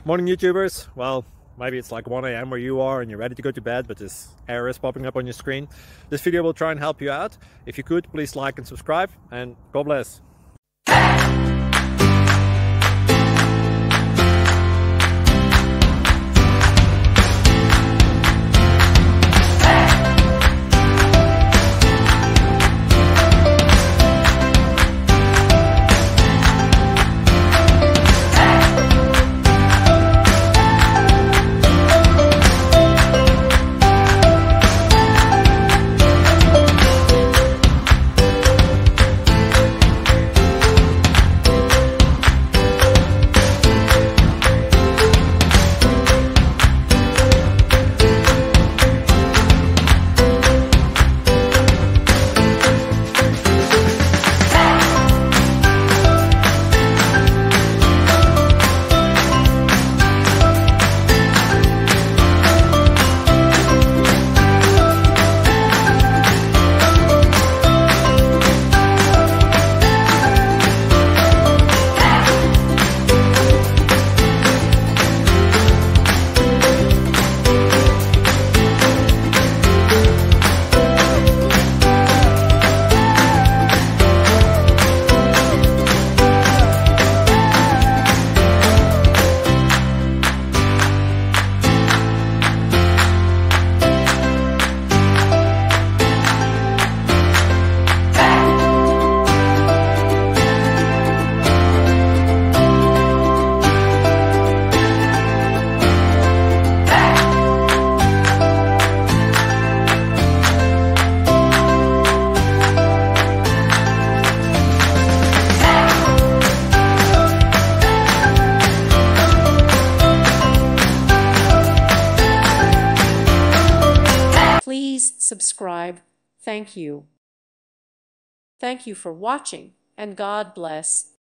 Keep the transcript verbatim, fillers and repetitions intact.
Morning YouTubers. Well, maybe it's like one A M where you are and you're ready to go to bed, but this error is popping up on your screen. This video will try and help you out. If you could, please like and subscribe, and God bless. Please subscribe. Thank you. Thank you for watching, and God bless.